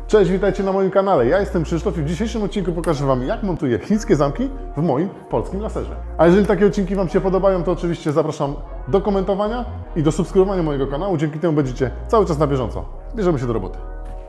Cześć, witajcie na moim kanale. Ja jestem Krzysztof i w dzisiejszym odcinku pokażę Wam, jak montuję chińskie zamki w moim polskim laserze. A jeżeli takie odcinki Wam się podobają, to oczywiście zapraszam do komentowania i do subskrybowania mojego kanału. Dzięki temu będziecie cały czas na bieżąco. Bierzemy się do roboty.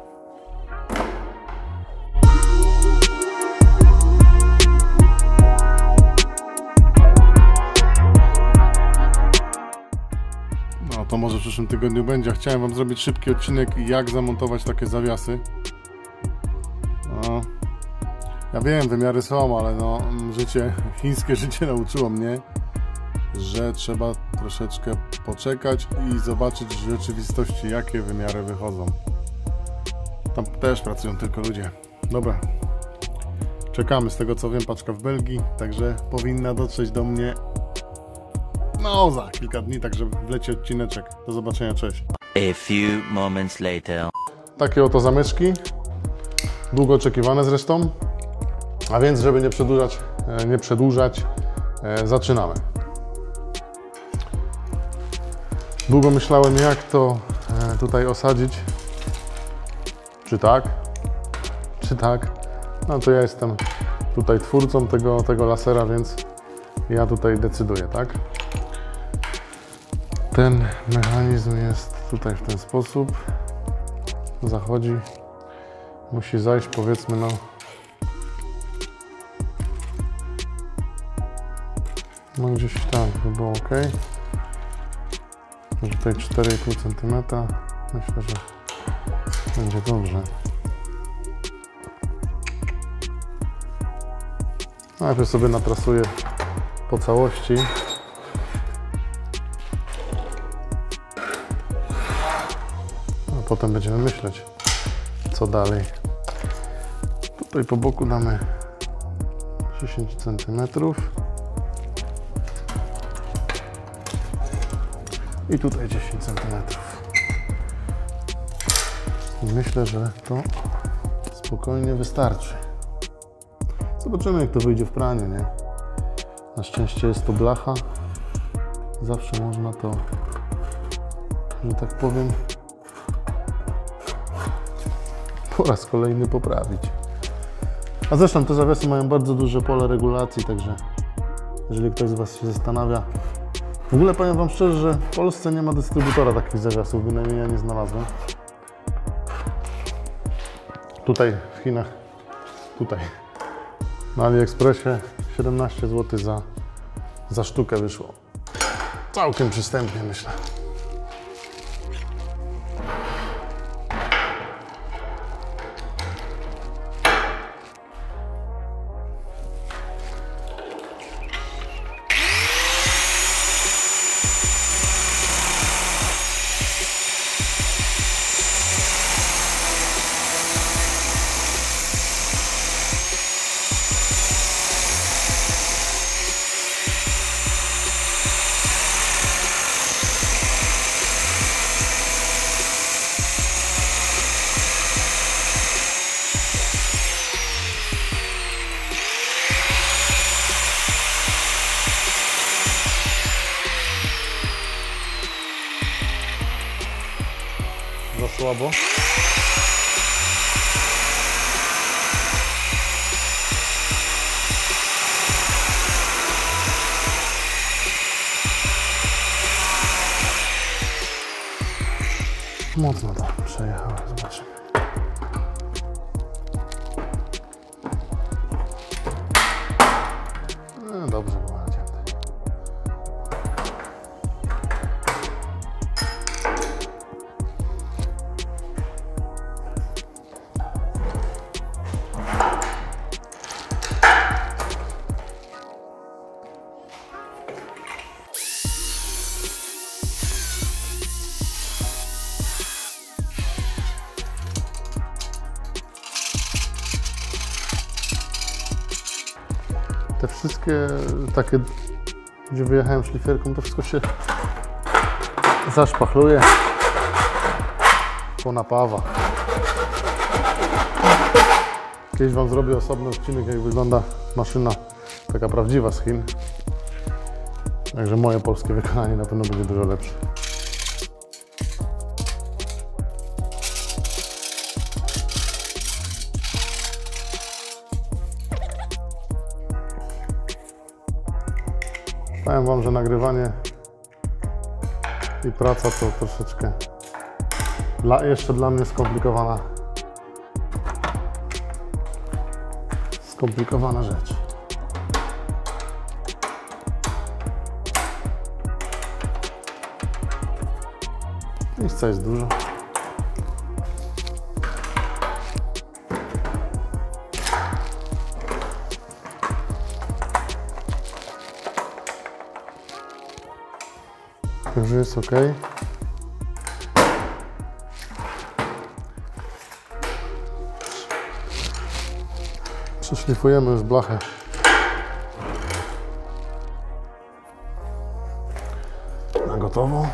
No to może w przyszłym tygodniu będzie. Chciałem Wam zrobić szybki odcinek, jak zamontować takie zawiasy. No, ja wiem, wymiary są, ale no, chińskie życie nauczyło mnie, że trzeba troszeczkę poczekać i zobaczyć w rzeczywistości, jakie wymiary wychodzą. Tam też pracują tylko ludzie. Dobra, czekamy. Z tego co wiem, paczka w Belgii, także powinna dotrzeć do mnie no za kilka dni, także wleci odcineczek. Do zobaczenia, cześć. A few moments later. Takie oto zameczki, długo oczekiwane zresztą, a więc żeby nie przedłużać, zaczynamy. Długo myślałem, jak to tutaj osadzić, czy tak, no to ja jestem tutaj twórcą tego lasera, więc ja tutaj decyduję, tak? Ten mechanizm jest tutaj w ten sposób, zachodzi, musi zajść powiedzmy no gdzieś tam, by było ok. Tutaj 4,5 cm, myślę, że będzie dobrze. Najpierw sobie natrasuję po całości. A potem będziemy myśleć, co dalej. Tutaj po boku damy 10 cm. I tutaj 10 cm. Myślę, że to spokojnie wystarczy. Zobaczymy, jak to wyjdzie w praniu, nie? Na szczęście jest to blacha. Zawsze można to, że tak powiem, po raz kolejny poprawić. A zresztą te zawiasy mają bardzo duże pole regulacji, także jeżeli ktoś z Was się zastanawia. W ogóle powiem Wam szczerze, że w Polsce nie ma dystrybutora takich zawiasów, bynajmniej ja nie znalazłem. Tutaj w Chinach, tutaj na AliExpressie 17 zł za sztukę wyszło. Całkiem przystępnie, myślę. Za słabo. Mocno to przejechałem, zobaczymy. Dobrze było nacięte. Te wszystkie takie, gdzie wyjechałem szlifierką, to wszystko się zaszpachluje, ponapawa. Kiedyś Wam zrobię osobny odcinek, jak wygląda maszyna taka prawdziwa z Chin. Także moje polskie wykonanie na pewno będzie dużo lepsze. Powiem wam, że nagrywanie i praca to troszeczkę jeszcze dla mnie skomplikowana rzecz. Miejsca jest dużo. Także jest ok. Przeszlifujemy już blachę. Na gotowo.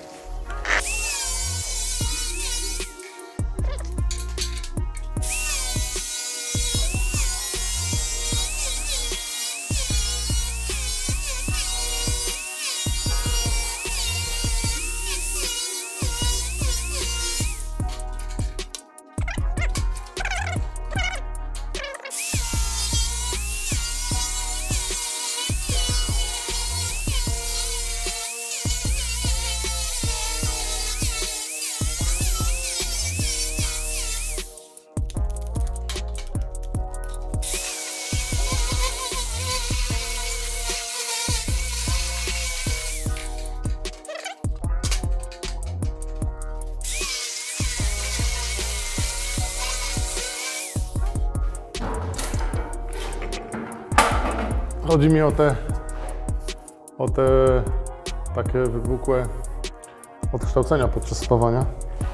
Chodzi mi o te takie wypukłe odkształcenia podczas spawania.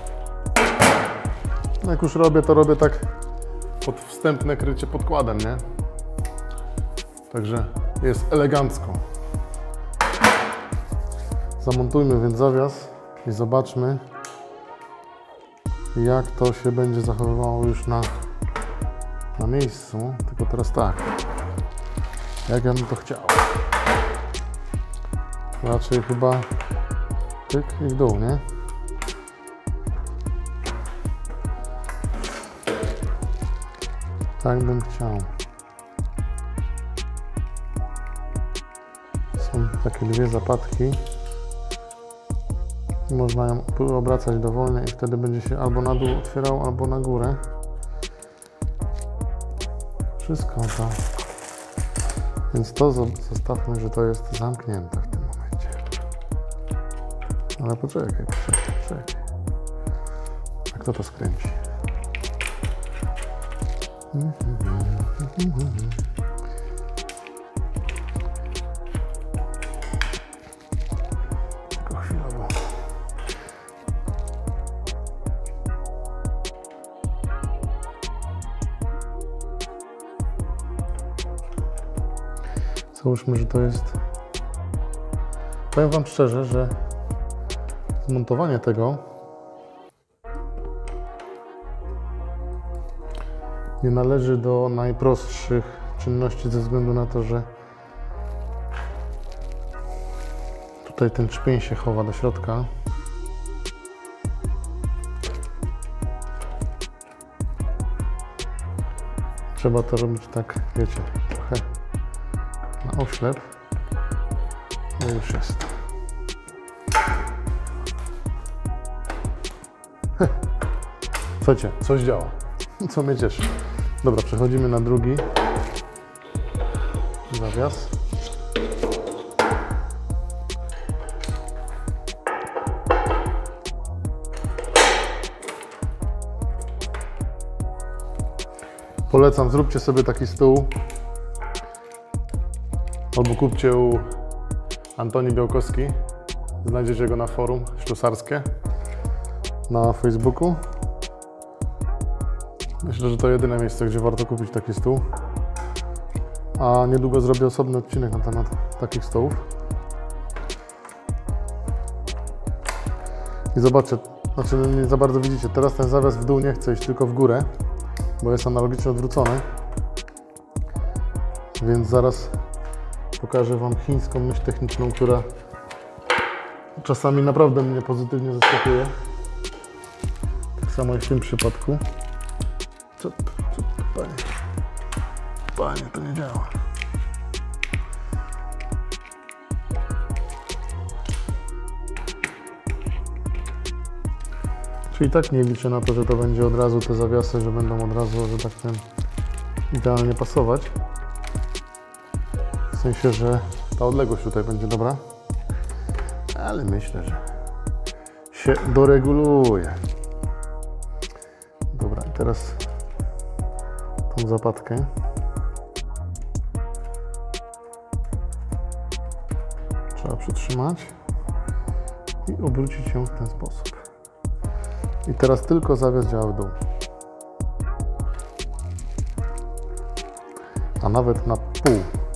No jak już robię, to robię tak pod wstępne krycie podkładem, nie? Także jest elegancko. Zamontujmy więc zawias i zobaczmy, jak to się będzie zachowywało już na miejscu. Tylko teraz tak. Jak ja bym to chciał. Raczej chyba tyk i w dół, nie? Tak bym chciał. Są takie dwie zapadki. Można ją obracać dowolnie i wtedy będzie się albo na dół otwierał, albo na górę. Wszystko to. Więc to zostawmy, że to jest zamknięte w tym momencie. Ale poczekaj. A kto to skręci? Tylko chwilowo. Załóżmy, że to jest... Powiem wam szczerze, że zmontowanie tego nie należy do najprostszych czynności ze względu na to, że tutaj ten czpień się chowa do środka. Trzeba to robić tak, wiecie, trochę na oślep. No i już jest. Słuchajcie, coś działa. Co mnie cieszy. Dobra, przechodzimy na drugi zawias. Polecam, zróbcie sobie taki stół albo kupcie u Antoni Białkowski. Znajdziecie go na forum ślusarskie na Facebooku. Myślę, że to jedyne miejsce, gdzie warto kupić taki stół. A niedługo zrobię osobny odcinek na temat takich stołów. I zobaczcie, znaczy nie za bardzo widzicie, teraz ten zawias w dół nie chce iść, tylko w górę, bo jest analogicznie odwrócony. Więc zaraz pokażę wam chińską myśl techniczną, która czasami naprawdę mnie pozytywnie zaskakuje. Tak samo jak w tym przypadku. Co panie, to nie działa. Znaczy i tak nie liczę na to, że to będzie od razu te zawiasy, że będą od razu, że tak powiem, idealnie pasować. W sensie, że ta odległość tutaj będzie dobra. Ale myślę, że się doreguluje. Dobra, i teraz tą zapadkę trzeba przytrzymać i obrócić ją w ten sposób. I teraz tylko zawias działa w dół. A nawet na pół.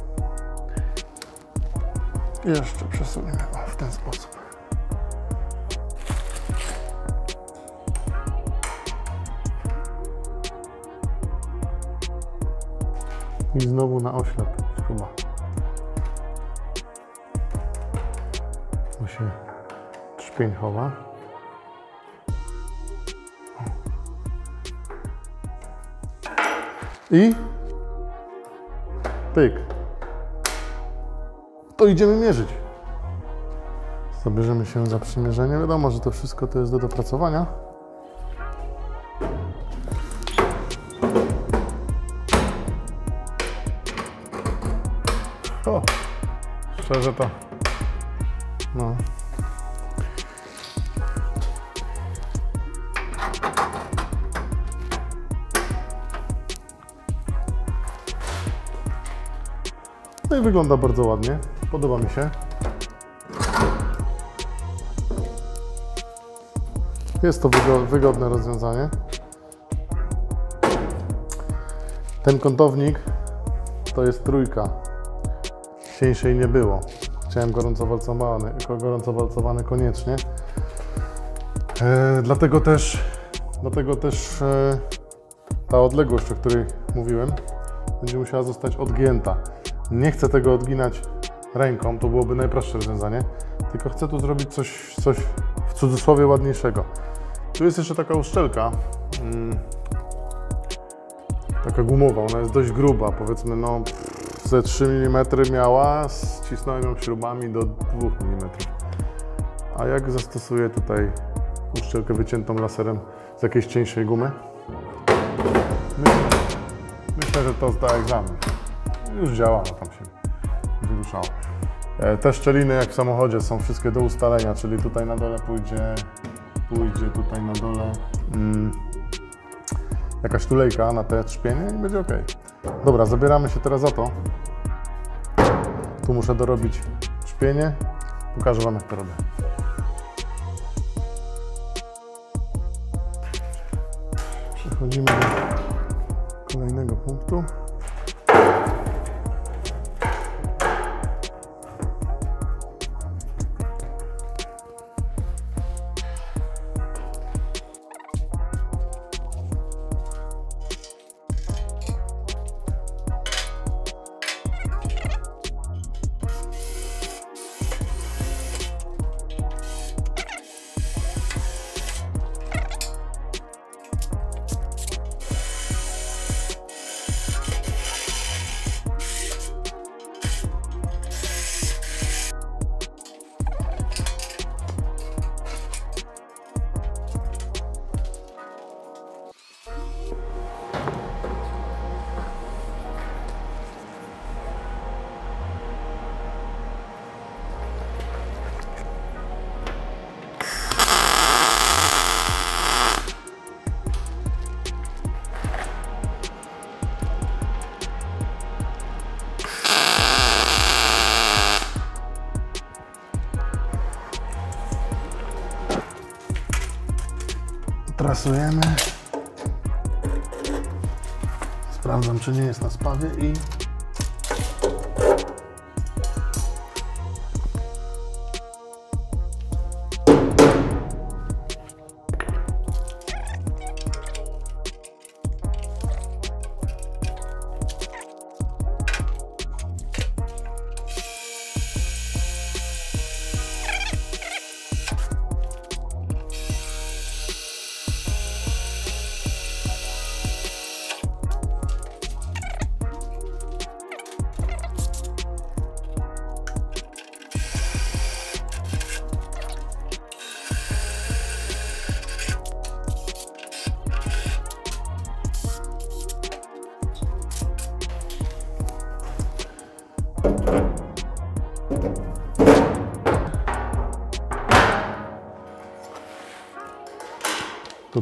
I jeszcze przesuniemy w ten sposób. I znowu na oślep śruba. Bo się trzpień chowa. I pyk. To idziemy mierzyć. Zabierzemy się za przymierzenie. Wiadomo, że to wszystko to jest do dopracowania. O, szczerze to, no. No i wygląda bardzo ładnie. Podoba mi się. Jest to wygodne rozwiązanie. Ten kątownik to jest trójka. Cieńszej nie było. Chciałem gorąco walcowany koniecznie. Dlatego też ta odległość, o której mówiłem, będzie musiała zostać odgięta. Nie chcę tego odginać ręką, to byłoby najprostsze rozwiązanie, tylko chcę tu zrobić coś w cudzysłowie ładniejszego. Tu jest jeszcze taka uszczelka, taka gumowa, ona jest dość gruba, powiedzmy no ze 3 mm miała, ścisnąłem ją śrubami do 2 mm. A jak zastosuję tutaj uszczelkę wyciętą laserem z jakiejś cieńszej gumy, myślę, że to zda egzamin. Już działa, no tam się wyruszało. Te szczeliny jak w samochodzie są wszystkie do ustalenia, czyli tutaj na dole pójdzie tutaj na dole jakaś tulejka na te trzpienie i będzie ok. Dobra, zabieramy się teraz za to. Tu muszę dorobić trzpienie. Pokażę Wam, jak to robię. Przechodzimy do kolejnego punktu. Trasujemy. Sprawdzam, czy nie jest na spawie i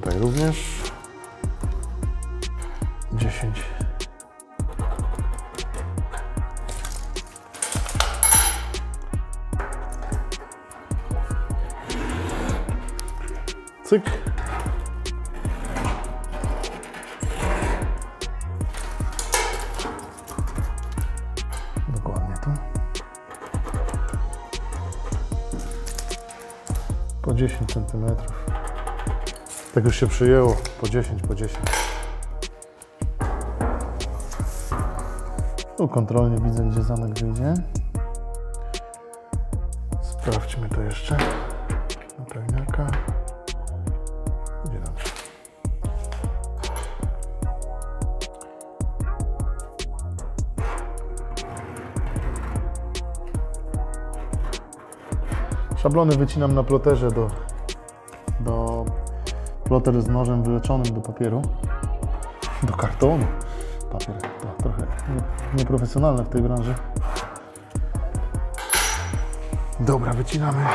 Tutaj również 10. Cyk. Dokładnie tu. Po 10 cm. Tak już się przyjęło. Po 10, po 10. Tu kontrolnie widzę, gdzie zamek wyjdzie. Sprawdźmy to jeszcze. Na pewniaka. Będzie dobrze. Szablony wycinam na ploterze do ploter z nożem wyleczonym do papieru, do kartonu. Papier to trochę nieprofesjonalne w tej branży. Dobra, wycinamy.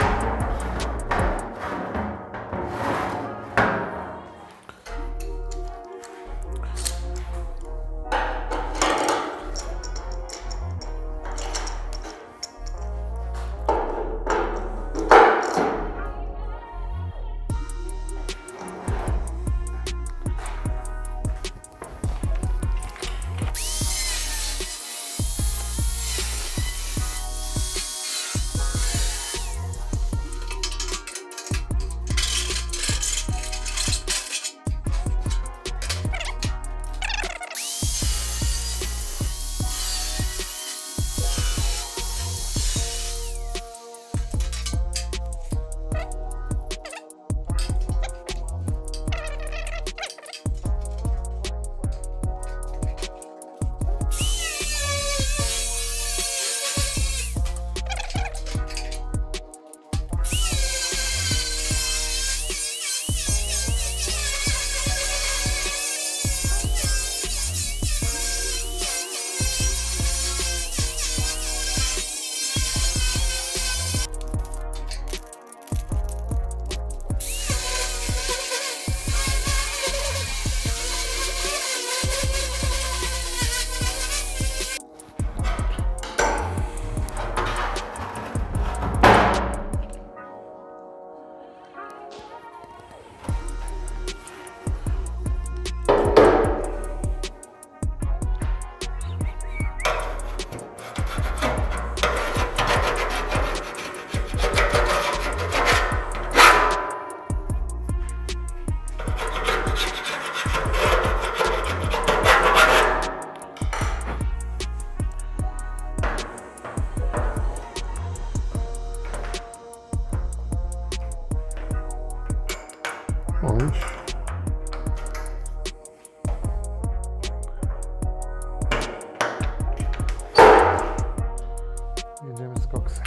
Jedziemy z koksem.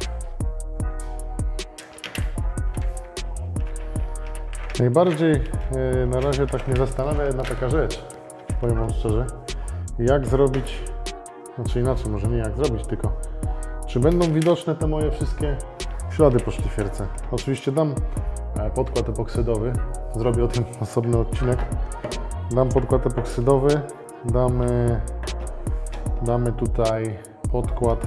Najbardziej na razie tak mnie zastanawia jedna taka rzecz, powiem wam szczerze, jak zrobić, znaczy inaczej, może nie jak zrobić, tylko czy będą widoczne te moje wszystkie ślady po szlifierce. Oczywiście dam podkład epoksydowy, zrobię o tym osobny odcinek. Dam podkład epoksydowy, damy tutaj podkład,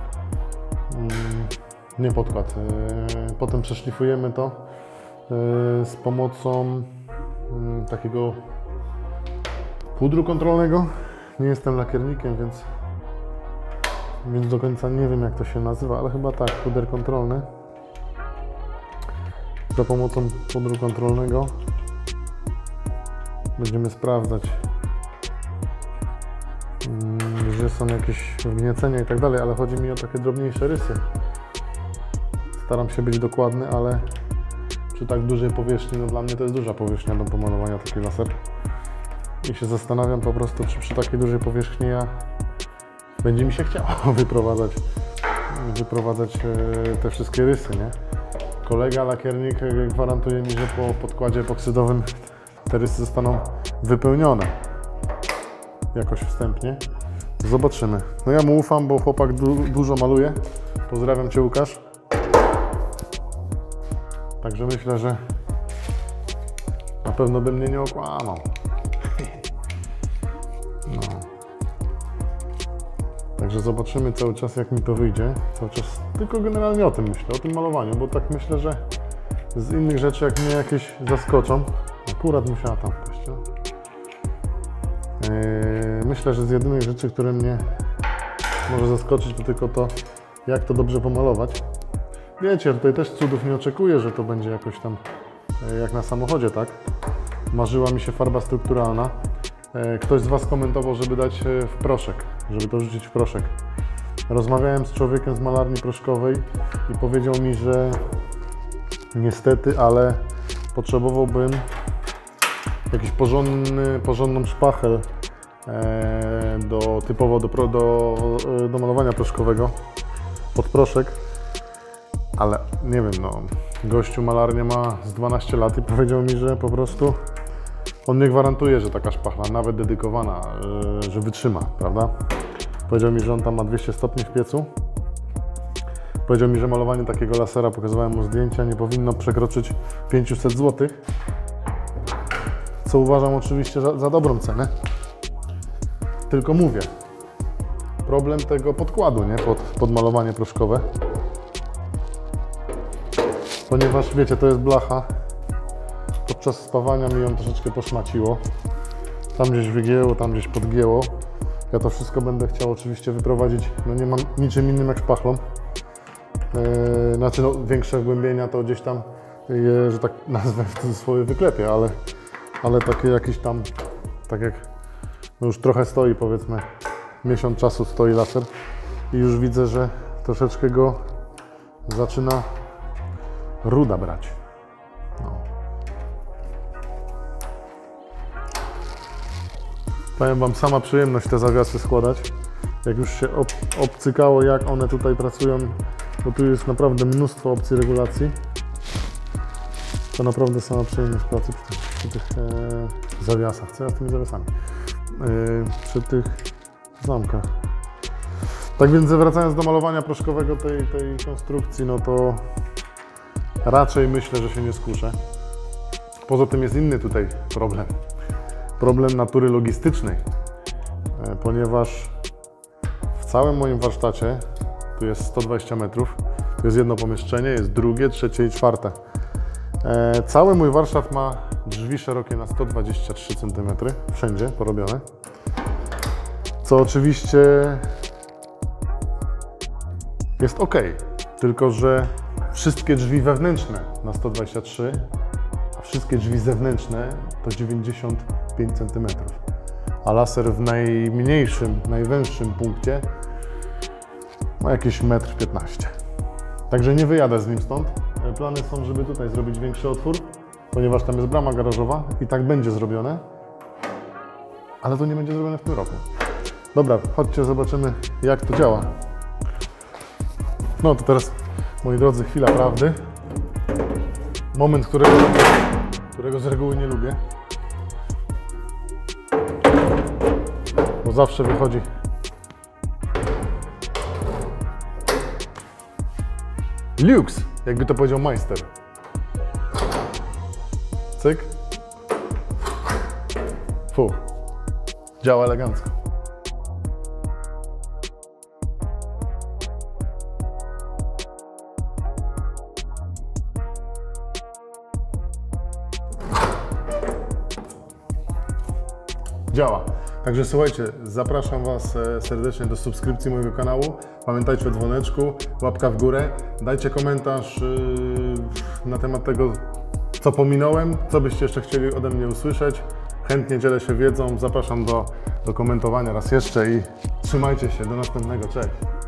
nie podkład, potem przeszlifujemy to z pomocą takiego pudru kontrolnego. Nie jestem lakiernikiem, więc do końca nie wiem, jak to się nazywa, ale chyba tak, puder kontrolny. Za pomocą pudru kontrolnego będziemy sprawdzać, że są jakieś wgniecenia i tak dalej, ale chodzi mi o takie drobniejsze rysy. Staram się być dokładny, ale przy tak dużej powierzchni, no dla mnie to jest duża powierzchnia do pomalowania, taki laser. I się zastanawiam po prostu, czy przy takiej dużej powierzchni będzie mi się chciało wyprowadzać te wszystkie rysy, nie? Kolega lakiernik gwarantuje mi, że po podkładzie epoksydowym te rysy zostaną wypełnione jakoś wstępnie. Zobaczymy. No ja mu ufam, bo chłopak dużo maluje. Pozdrawiam Cię, Łukasz. Także myślę, pewno by mnie nie okłamał. No. Także zobaczymy cały czas, jak mi to wyjdzie. Cały czas tylko generalnie o tym myślę, o tym malowaniu, bo tak myślę, że z innych rzeczy, jak mnie jakieś zaskoczą, akurat musiała tam wpaść. No? Myślę, że z jedynych rzeczy, które mnie może zaskoczyć, to tylko to, jak to dobrze pomalować. Wiecie, tutaj też cudów nie oczekuję, że to będzie jakoś tam jak na samochodzie, tak? Marzyła mi się farba strukturalna. Ktoś z Was komentował, żeby dać w proszek, żeby to wrzucić w proszek. Rozmawiałem z człowiekiem z malarni proszkowej i powiedział mi, że niestety, ale potrzebowałbym jakiś porządną szpachel typowo do malowania proszkowego pod proszek, ale nie wiem, no, gościu malarnię ma z 12 lat i powiedział mi, że po prostu on nie gwarantuje, że taka szpachla, nawet dedykowana, że wytrzyma, prawda? Powiedział mi, że on tam ma 200 stopni w piecu. Powiedział mi, że malowanie takiego lasera, pokazywałem mu zdjęcia, nie powinno przekroczyć 500 zł. Co uważam oczywiście za dobrą cenę. Tylko mówię, problem tego podkładu, nie? Pod malowanie proszkowe. Ponieważ wiecie, to jest blacha. Podczas spawania mi ją troszeczkę poszmaciło. Tam gdzieś wygięło, tam gdzieś podgięło. Ja to wszystko będę chciał oczywiście wyprowadzić, no nie mam niczym innym jak szpachlą. Znaczy no, większe wgłębienia to gdzieś tam, że tak nazwę w cudzysłowie, wyklepię, ale takie jakieś tam, tak jak no już trochę stoi, powiedzmy, miesiąc czasu stoi laser i już widzę, że troszeczkę go zaczyna ruda brać. No. Powiem Wam, sama przyjemność te zawiasy składać. Jak już się obcykało, jak one tutaj pracują, bo tu jest naprawdę mnóstwo opcji regulacji. To naprawdę sama przyjemność pracy przy tych zawiasach. Co ja z tymi zawiasami? Przy tych zamkach. Tak więc wracając do malowania proszkowego tej konstrukcji, no to raczej myślę, że się nie skuszę. Poza tym jest inny tutaj problem. Problem natury logistycznej, ponieważ w całym moim warsztacie, tu jest 120 metrów, tu jest jedno pomieszczenie, jest drugie, trzecie i czwarte. Cały mój warsztat ma drzwi szerokie na 123 cm, wszędzie porobione, co oczywiście jest ok, tylko że wszystkie drzwi wewnętrzne na 123, a wszystkie drzwi zewnętrzne to 95 cm, a laser w najmniejszym, najwęższym punkcie ma jakieś 1,15 m. Także nie wyjadę z nim stąd. Plany są, żeby tutaj zrobić większy otwór, ponieważ tam jest brama garażowa i tak będzie zrobione, ale to nie będzie zrobione w tym roku. Dobra, chodźcie, zobaczymy, jak to działa. No to teraz, moi drodzy, chwila prawdy. Moment, którego z reguły nie lubię, bo zawsze wychodzi luks, jakby to powiedział majster. Cyk. Fu. Działa elegancko. Działa. Także słuchajcie, zapraszam Was serdecznie do subskrypcji mojego kanału. Pamiętajcie o dzwoneczku, łapka w górę. Dajcie komentarz na temat tego, co pominąłem, co byście jeszcze chcieli ode mnie usłyszeć. Chętnie dzielę się wiedzą. Zapraszam do komentowania raz jeszcze i trzymajcie się. Do następnego. Cześć.